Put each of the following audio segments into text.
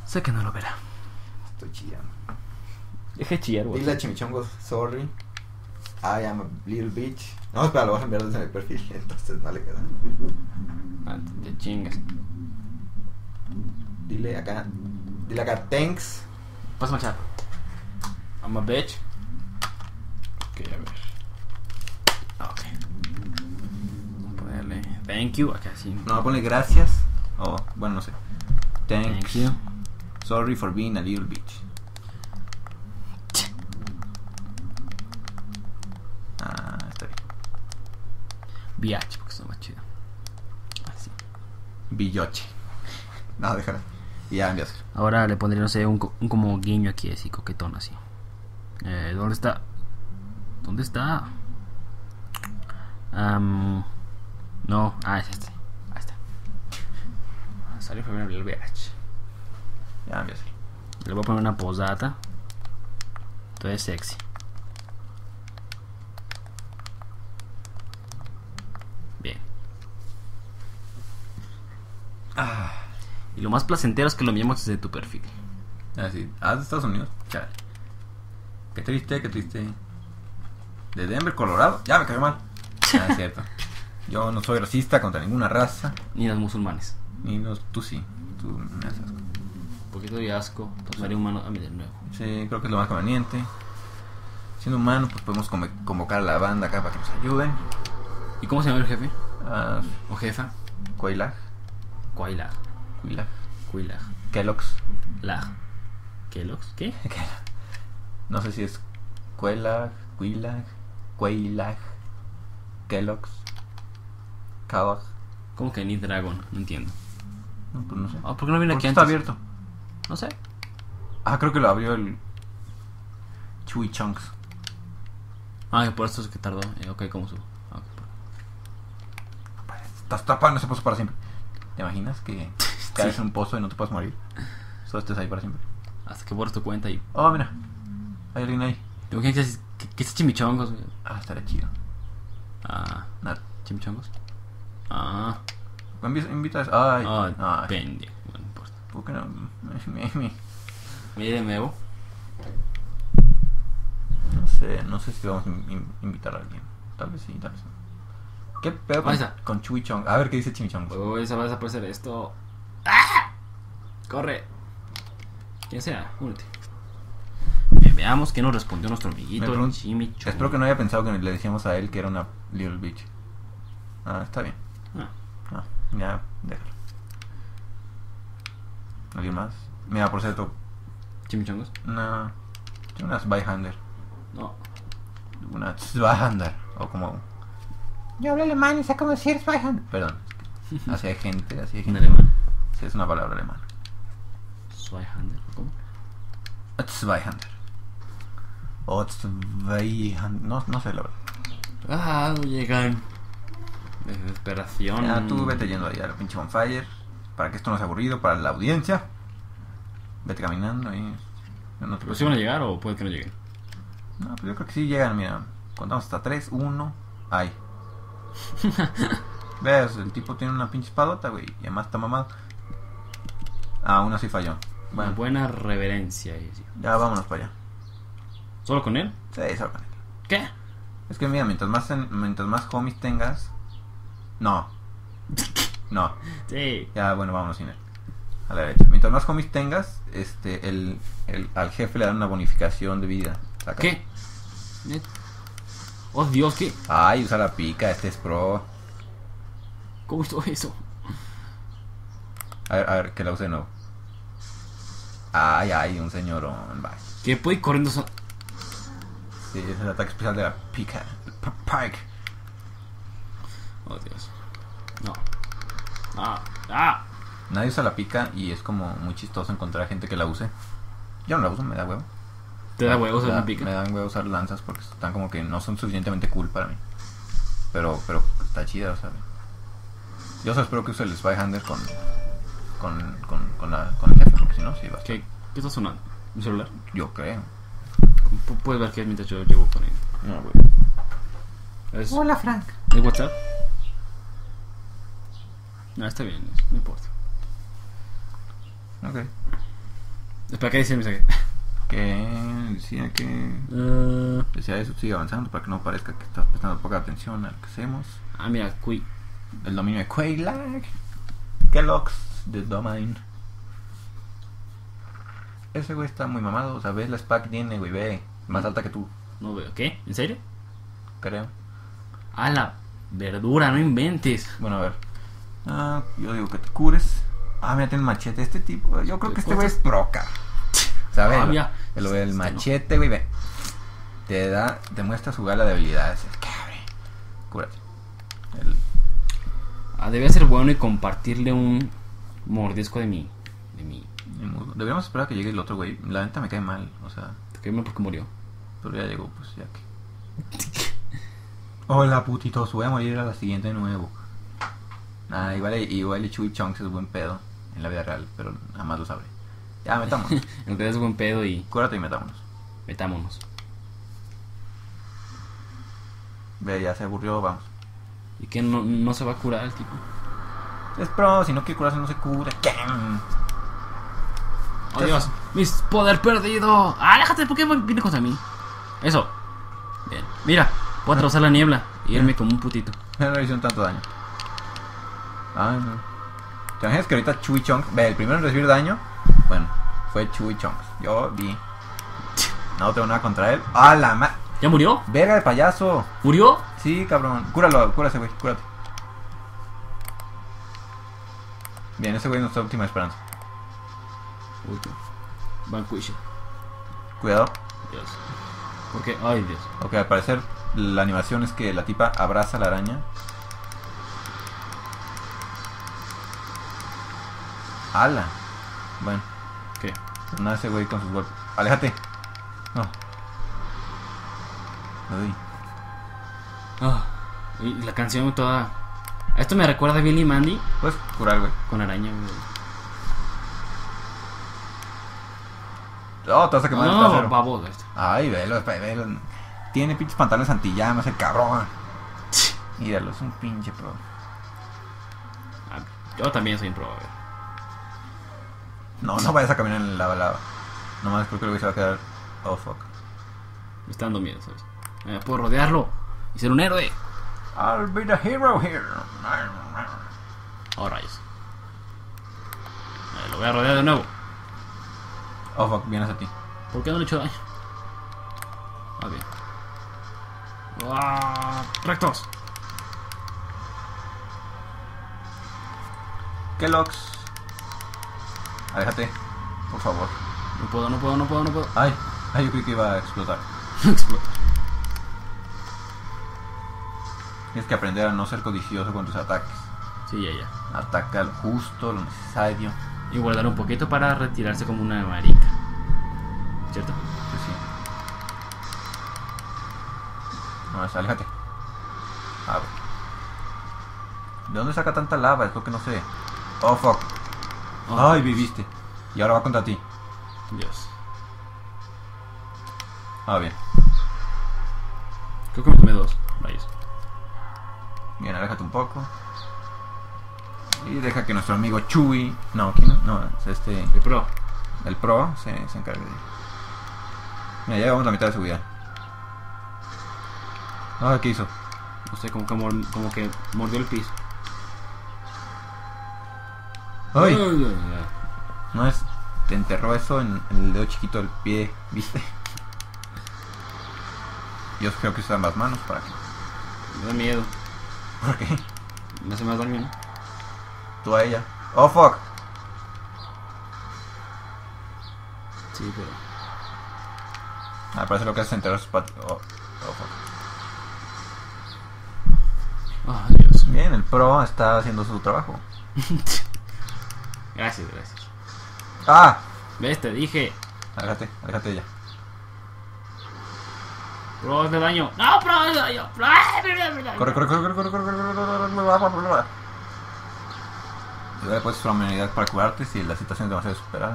Sé que no lo verá. Estoy chillando. Deje de chillar, güey. Dile a Chimichongos, sorry. I am a little bitch. No, espera, lo vas a enviar desde mi perfil. Entonces no le queda. Ah, te chingas. Dile acá, thanks. Pásame el chat. I'm a bitch. Ok, a ver. Ok. Vamos a ponerle thank you. Acá sí. No, ponle gracias. O, bueno, no sé. Thanks. Thank you. Sorry for being a little bitch. Ah, está bien. VH, porque está más chido. Así. Billoche. No, déjala. Y ya envíaselo. Ahora le pondría, no sé, un como guiño aquí, así, coquetón, así. ¿Dónde está? ¿Dónde está? No, es este. Ahí está. Salió primero el VH. Ya envíaselo. Le voy a poner una posdata. Entonces sexy. Bien. Y lo más placentero es que lo enviamos desde tu perfil. Así. Ah, de Estados Unidos. Chale. Qué triste, qué triste. De Denver, Colorado. Ya me cayó mal. Ah, es cierto. Yo no soy racista contra ninguna raza. Ni los musulmanes. Ni los, tú sí. Tú me haces asco. Un poquito de asco. Tomaría humano a mí de nuevo. Sí, creo que es lo más conveniente. Siendo humano, pues podemos convocar a la banda acá para que nos ayuden. ¿Y cómo se llama el jefe? Uh, ¿O jefa? Quailag. Quailag. Quailag. Kellogg's. Lag. ¿Kellogg's? ¿Qué? No sé si es Quailag, Kellogg's, Kellogg. ¿Cómo que ni Dragon? No entiendo. No, pues no sé. ¿Por qué no viene ¿Por aquí qué antes? está abierto? No sé. Creo que lo abrió el Chewy Chunks. Por eso es que tardó. Ok, ¿cómo subo? Estás tapando ese pozo para siempre. ¿Te imaginas que caes en un pozo y no te puedes morir? Solo estés ahí para siempre. Hasta que borres tu cuenta y... Oh, mira. Hay alguien ahí. ¿Te imaginas que es chimichongos? Estaría chido. Nada. ¿Chimichongos? Invita a eso. Ay. Pendejo. No importa. ¿Por qué no? Mire de nuevo. No sé si vamos a invitar a alguien. Tal vez sí, tal vez no. ¿Qué pedo con Chewy Chong? A ver qué dice Chimichongos. Esa va a desaparecer esto. Corre. Quien sea, únete. Veamos qué nos respondió nuestro amiguito Chimichongos. Espero que no haya pensado que le decíamos a él que era una little bitch. Está bien. Ya, déjalo. ¿Alguien más? Mira, por cierto. ¿Chimichongos? No. Tiene una Zweihander. No. Una Zweihander. O como... Yo hablo alemán y sé cómo decir Zweihander. Perdón. Así hay gente. ¿En alemán? Sí, es una palabra alemana. ¿Zweihander? ¿Cómo? Zweihander. O Zweihander. No sé la verdad. No llegan. Desesperación. Ya, tú vete yendo allá a la pinche bonfire. Para que esto no sea aburrido para la audiencia. Vete caminando y... ¿Pero si van a llegar o puede que no lleguen? No, pues yo creo que sí llegan, mira. Contamos hasta 3, 1. ¡Ay! ¿Ves? El tipo tiene una pinche espadota, güey. Y además está mamado. Uno sí falló. Bueno. Una buena reverencia. Ya vámonos para allá. ¿Solo con él? Sí, solo con él. ¿Qué? Es que mira, mientras más homies tengas... No. Sí. Ya, bueno, vámonos sin él. A la derecha. Mientras más homies tengas, al jefe le dan una bonificación de vida. Acá. ¿Qué? Oh, Dios, ¿qué? Usa la pica, este es pro. ¿Cómo estuvo eso? A ver, que la use de nuevo. Un señorón, bye. ¿Qué puede ir corriendo? Sí, es el ataque especial de la pica. Pike. Oh, Dios. No. Nadie usa la pica y es como muy chistoso encontrar gente que la use. Yo no la uso, me da huevo. ¿Te da huevo usar una pica? Me dan huevo usar lanzas porque están como que no son suficientemente cool para mí. Pero está chida, ¿sabes? Yo solo espero que use el Zweihander con el jefe, porque si no, sí va a estar. ¿Qué está sonando? ¿Mi celular? Yo creo. Puedes ver que es mientras yo llevo con él. No, güey. Hola, Frank. ¿Es WhatsApp? No, está bien, no importa. Ok. Espera, ¿qué dice el mensaje? Que decía que... Decía eso, sigue avanzando para que no parezca que estás prestando poca atención a lo que hacemos. Mira, El dominio de Quaylag. Kellogg's The Domain. Ese güey está muy mamado. O sea, ves la SPA que tiene, güey, ve. Más alta que tú, no veo. ¿Qué? ¿En serio? creo. La verdura, no inventes. Bueno, a ver. Yo digo que te cures. Mira, tiene machete. Este tipo, yo creo que este güey es proca. ¿Sabes? Mira. El machete, güey, ve. Te muestra su gala de habilidades. Cabrón. Cúrate. Debe ser bueno y compartirle un mordisco de mi. Deberíamos esperar a que llegue el otro güey. La neta me cae mal, o sea. Te quemé porque murió. Pero ya llegó, pues ya que. Hola putitos, voy a morir a la siguiente de nuevo. Igual y Chewy Chunks es buen pedo en la vida real, pero jamás lo sabré. Ya, metámonos. En realidad es buen pedo y. Cúrate y metámonos. Metámonos. Ve, ya se aburrió, vamos. ¿Y que no se va a curar el tipo? Es pro, si no quiere curarse no se cura. ¡Oh, Dios! ¡Mis poder perdido! ¡Aléjate! ¿Por qué viene contra mí? Eso. Bien. Mira, puedo atravesar la niebla y irme como un putito. No le hicieron tanto daño. No. ¿Te imaginas que ahorita Chewy Chunks, ve, el primero en recibir daño? Bueno, fue Chewy Chunks. Yo vi. No tengo nada contra él. La ma... ¿Ya murió? Verga de payaso. ¿Murió? Sí, cabrón. Cúrase, güey. Cúrate. Bien, ese güey es nuestra última esperanza. Vanquish. Cuidado. Dios. ¿Por qué? Ay, Dios. Ok, al parecer la animación es que la tipa abraza a la araña. ¡Hala! Bueno. ¿Qué? Nada, ese güey con sus golpes. ¡Aléjate! No. Uy. Y la canción toda... Esto me recuerda a Billy y Mandy. Puedes curar, güey. Con araña, güey. Te vas a quemar el trasero. Baboso esto. Ay, velo. Tiene pinches pantalones antillamas, el cabrón. Míralo, es un pinche pro. Yo también soy un pro, güey. No vayas a caminar en la lava. Nomás creo que el güey se va a quedar. Oh, fuck. Me está dando miedo, ¿sabes? Puedo rodearlo y ser un héroe. I'll be the hero here. Oh, rayos. Lo voy a rodear de nuevo. Oh, fuck, vienes a ti. ¿Por qué no le he hecho daño? Bien. Rectos. Kellogg's. Aléjate, por favor. No puedo. Ay, yo creí que iba a explotar. Explota. Tienes que aprender a no ser codicioso con tus ataques. Sí, ya. Ataca lo justo, lo necesario. Y guardar un poquito para retirarse como una marica. ¿Cierto? Sí. No, aléjate. ¿De dónde saca tanta lava? Es lo que no sé. Oh, fuck. Ay, viviste. Y ahora va contra ti. Dios. Bien. Creo que me tomé 2. Rayos. Bien, aléjate un poco. Y deja que nuestro amigo Chewy... No, ¿quién? No, es El pro. El pro se encargue de... Mira, ya llevamos la mitad de su vida. ¿Qué hizo? No sé, como que mordió el piso. ¡Ay! No es... Te enterró eso en el dedo chiquito del pie, ¿viste? Yo creo que usan las manos para que... Me da miedo. ¿Por qué? Me hace más daño, ¿no? Tú a ella. ¡Oh, fuck! Sí, pero... Parece lo que hace enterrar sus patas. Oh, fuck. Dios. Bien, el pro está haciendo su trabajo. Gracias. ¿Ves? Te dije. Aléjate de ella. Pro, hazle daño. No, pro, hazle daño. Corre. Igual puedes usar una unidad para curarte si la situación es demasiado desesperada.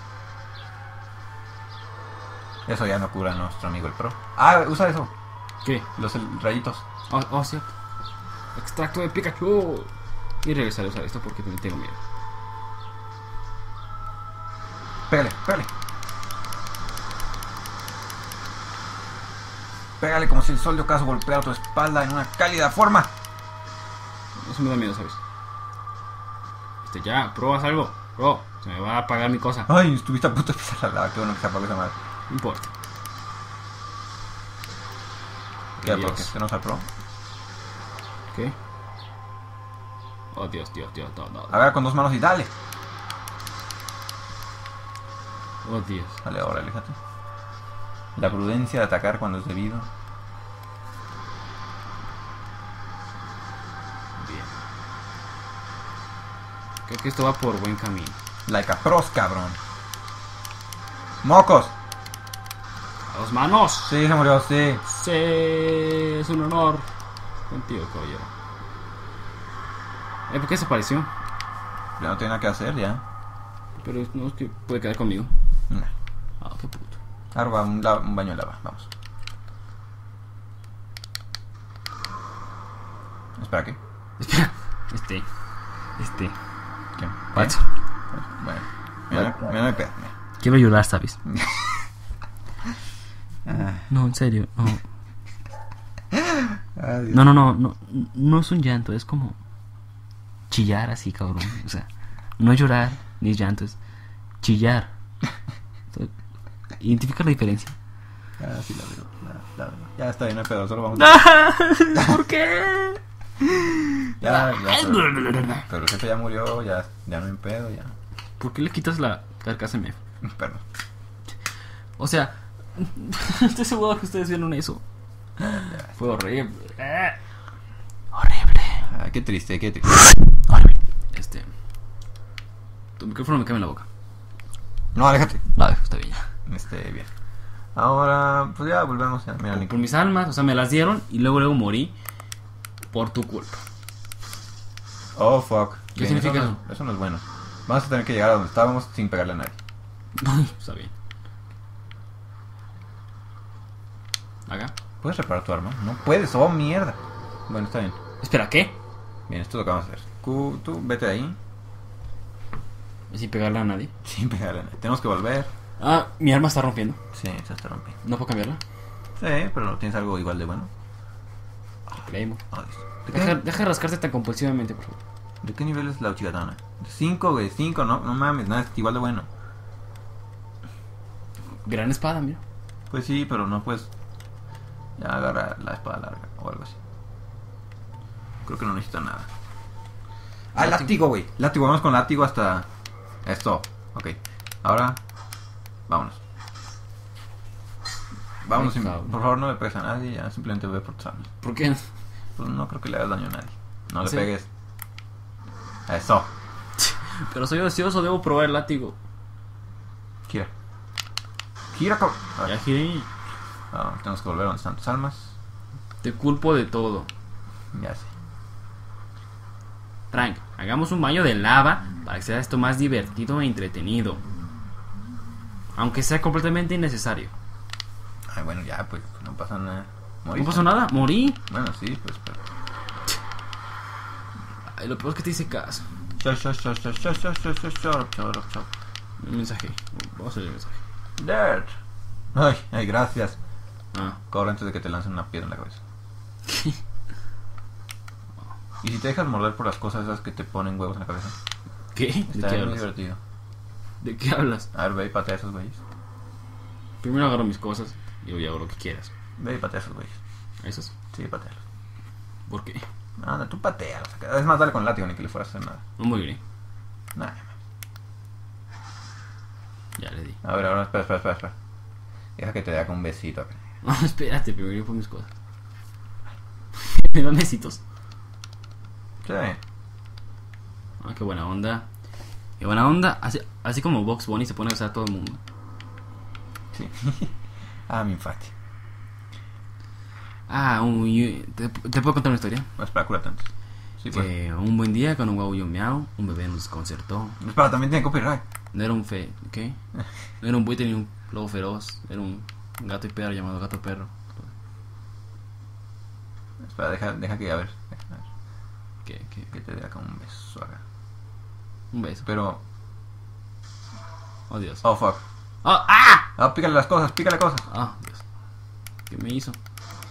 Eso ya no cura a nuestro amigo el pro. Usa eso. ¿Qué? Los rayitos. Cierto. Extracto de Pikachu. Y regresaré a usar esto porque tengo miedo. Pégale. Pégale como si el sol de ocaso golpeara tu espalda en una cálida forma. Eso me da miedo, ¿sabes? Ya, probas algo. Bro, se me va a apagar mi cosa. Ay, estuviste a punto de pisar la lava. Qué bueno que se apagó esa madre. No importa. ¿Qué Dios. porque se nos pro? ¿Qué? Oh, Dios, no. Agarra con 2 manos y dale. Oh, Dios. Dale ahora, aléjate. La prudencia de atacar cuando es debido. Bien. Creo que esto va por buen camino. Like a pros, cabrón. ¡Mocos! ¡A 2 manos! Sí, se murió, sí. Sí, es un honor contigo, caballero. ¿Por qué se apareció? Ya no tiene nada que hacer, ya. Pero no es que puede quedar conmigo. No. Ah, qué puto. Arroba un baño de lava, vamos. Espera, ¿qué? Espera. ¿Qué? Pacho. Bueno, mira mi pedo. Quiero llorar, ¿sabes? No, en serio, no. No es un llanto, es como chillar así, cabrón. O sea, no es llorar ni es llanto, es chillar. Identifica la diferencia. Sí, la veo. Ya está bien, no hay pedo, solo vamos ¿Por qué? ya, pero el jefe ya murió, ya no hay pedo, ya. ¿Por qué le quitas la carcasa MF? Perdón. O sea, estoy seguro que ustedes vieron eso. Fue horrible. Horrible. Ah, qué triste. Horrible. Tu micrófono me cae en la boca. No, aléjate. Vale, está bien ya. Bien. Ahora, pues ya volvemos. Mira, Por mis almas, o sea, me las dieron y luego morí por tu culpa. Oh, fuck. ¿Qué significa eso? Eso no es bueno. Vamos a tener que llegar a donde estábamos sin pegarle a nadie. Está bien. Acá. ¿Puedes reparar tu arma? No puedes, oh mierda. Bueno, está bien. Espera, ¿qué? Bien, esto es lo que vamos a hacer. Tú vete de ahí. Sin pegarle a nadie. Sin pegarle a nadie. Tenemos que volver. Ah, mi arma está rompiendo. Sí, se está rompiendo. ¿No puedo cambiarla? Sí, pero tienes algo igual de bueno. Claymore. ¿De Deja de rascarse tan compulsivamente, por favor. ¿De qué nivel es la Uchigatana? 5, güey, 5, no mames, nada, es igual de bueno. Gran espada, mira. Pues sí, pero no puedes. Ya agarra la espada larga o algo así. Creo que no necesita nada. Ah, látigo, güey. Látigo, vamos con látigo hasta esto. Ok. Ahora, vámonos. Vámonos, por favor, no le pegues a nadie. Ya simplemente ve por tus armas. ¿Por qué? Pues no creo que le hagas daño a nadie. No le ¿Sí? pegues. Eso. Pero soy ocioso, debo probar el látigo. Gira, cabrón. Ya giré. Tenemos que volver a donde están tus almas. Te culpo de todo. Ya sé. Frank, hagamos un baño de lava para que sea esto más divertido e entretenido. Aunque sea completamente innecesario. Ay, bueno, ya, pues no pasa nada. ¿No pasó nada? ¿Morí? Bueno, sí, pues, pero... Ay, lo peor es que te hice caso. Un mensaje. Vamos a leer el mensaje. Dirt. Ay, gracias. Corre antes de que te lancen una piedra en la cabeza. ¿Y si te dejas morder por las cosas esas que te ponen huevos en la cabeza? ¿Qué? Está ¿De qué muy hablas? divertido. ¿De qué hablas? A ver, ve y patea a esos güeyes. Primero agarro mis cosas y yo hago lo que quieras. Ve y patea a esos güeyes. ¿Esos? Sí, patealos. ¿Por qué? Anda, tú patealos. Es más, dale con el látigo ni que le fueras a hacer nada. No muy bien. Nada. Ya le di. A ver, ahora espera. Deja que te dé con un besito acá. No, espérate, primero yo pongo mis cosas. Me dan besitos. Sí. Qué buena onda. Qué buena onda. Así como Box Bunny se pone a besar a todo el mundo. Sí. Mi infante. ¿Te puedo contar una historia? Espera, cúrate antes. Sí, pues. Un buen día con un guauyo miau, un bebé nos desconcertó. Espera, también tiene copyright. No era un ¿qué? No era un buitre ni un lobo feroz. Era un gato y perro llamado gato perro. Espera, deja que, a ver. ¿Qué? Que te dé acá un beso acá. Un beso. Pero... Oh, Dios. Oh, fuck. ¡Ah! Pícale cosas. ¡Ah, Dios! ¿Qué me hizo?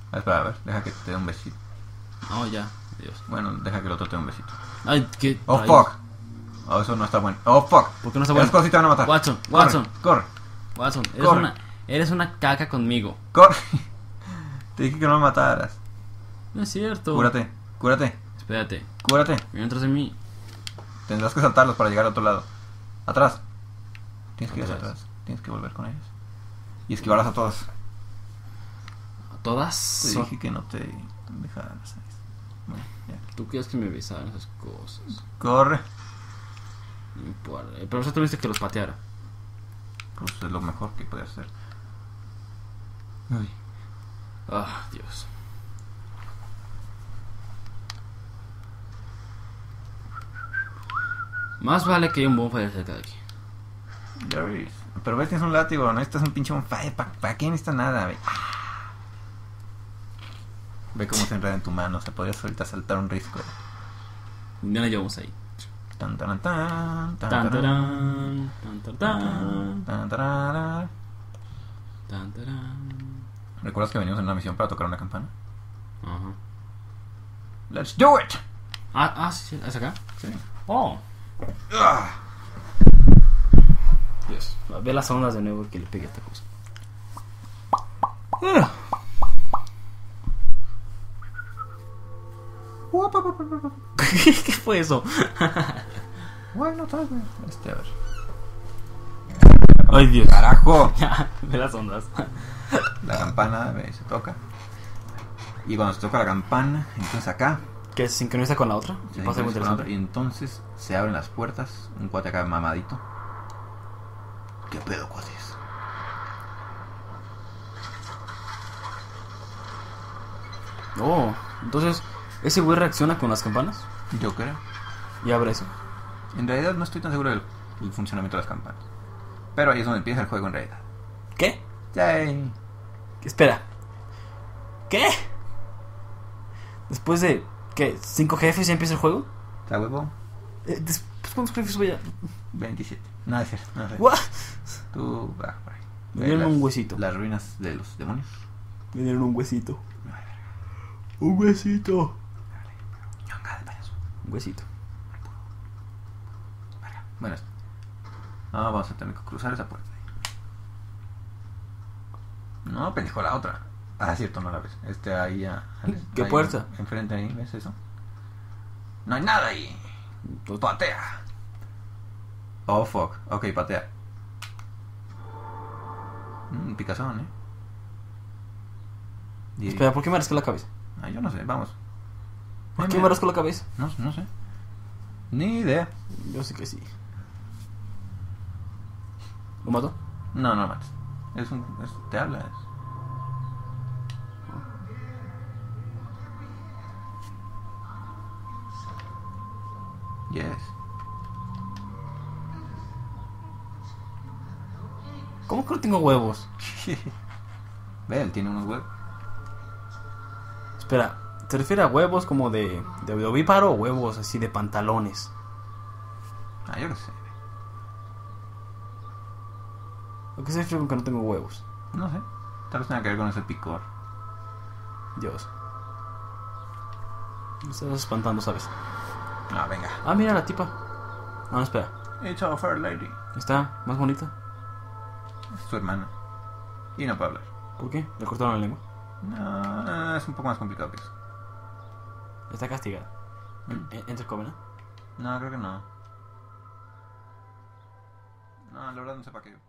Espera, a ver, deja que te dé un besito. No, ya. Adiós. Bueno, deja que el otro te dé un besito. Ay, qué. Oh, rayos. fuck. Oh, eso no está bueno. Oh, fuck. ¿Por qué no está Esas bueno? cosas sí te van a matar. Watson, Corre, Watson. corre, Watson, Corre. eres una caca conmigo. corre. Te dije que no me mataras. No es cierto. Cúrate, cúrate, Espérate. cúrate. Viene atrás de mí. Tendrás que saltarlos para llegar al otro lado. Atrás. Tienes que ir hacia Atrás. atrás. Tienes que volver con ellos. Y esquivarlas a todas. ¿A todas? Te dije que no te dejaras. Bueno, ya. ¿Tú quieres que me besaran esas cosas? Corre. No importa. Pero eso tuviste que los pateara. Pues es lo mejor que puedes hacer. Uy. Ah, Dios. Más vale que haya un bonfire cerca de aquí. Ya ves. Pero ves, tienes un látigo. No necesitas un pinche bonfire. ¿Para qué necesitas nada? Ve. Ve cómo se enreda en tu mano. O sea, podrías ahorita saltar un risco. Ya la llevamos ahí. Tan, tan, tan, tan, Tan, tan, tarán, tan, tan, tan, tan, tarara. tan, tarán. ¿Recuerdas que venimos en una misión para tocar una campana? Ajá. ¡Let's do it! Sí, ¿es acá? Sí. Oh, Ah. Dios. Ve las ondas de nuevo que le pegue a esta cosa. ¿Qué fue eso? Bueno, tal vez. A ver. Ay, Dios. ¡Carajo! Ya, ve las ondas. La campana se toca. Y cuando se toca la campana, entonces acá ¿Que se sincroniza con la otra? se Pasa algo sincroniza con la otra, interesante. y entonces se abren las puertas. Un cuate acá mamadito. ¿Qué pedo, cuates? Oh, entonces, ¿ese güey reacciona con las campanas? Yo creo. Y abre eso. En realidad no estoy tan seguro del funcionamiento de las campanas. Pero ahí es donde empieza el juego en realidad. ¿Qué? Yay. Espera. ¿Qué? Después de, ¿qué? ¿5 jefes ya empieza el juego? ¿Está huevo? Después, ¿cuántos jefes voy a...? 27. No, es cierto. No sé. ¿What? Tú baja por ahí. Me dieron Las- un huesito. Las ruinas de los demonios. Me dieron un huesito. Un huesito. Ñonga de payaso. Un huesito. Bueno, no, vamos a tener que cruzar esa puerta. No, pendejo, la otra. Ah, cierto, no la ves. Ahí ya. ¿Qué ahí, puerta? Enfrente ahí, ¿ves eso? No hay nada ahí. Patea. Oh, fuck. Ok, patea. Picazón, Y- Espera, ¿por qué me rascó la cabeza? Ah, yo no sé, vamos. ¿Por qué me rascó la cabeza? No sé. Ni idea. Yo sé que sí. ¿Lo mató? No mates. Te habla. Yes. ¿Cómo que no tengo huevos? Ve, él tiene unos huevos. Espera, ¿te refieres a huevos como de ovíparo o huevos así de pantalones? Ah, yo qué sé. ¿A qué se refiere con que no tengo huevos? No sé. Tal vez tenga que ver con ese picor. Dios. Me estás espantando, ¿sabes? Ah, venga. Ah, mira la tipa. No, espera. It's a fair lady. ¿Está más bonita? Es su hermana. Y no puede hablar. ¿Por qué? ¿Le cortaron la lengua? No, es un poco más complicado que eso. Está castigada. ¿Entre Covenant? No, creo que no. No, la verdad no sé para qué.